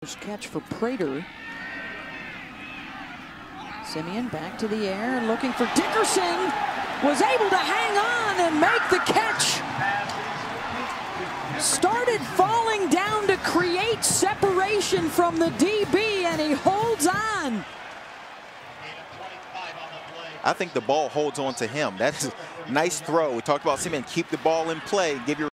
Catch for Prater. Siemian back to the air, looking for Dickerson. Was able to hang on and make the catch. Started falling down to create separation from the DB, and he holds on. I think the ball holds on to him. That's a nice throw. We talked about Siemian, keep the ball in play, give your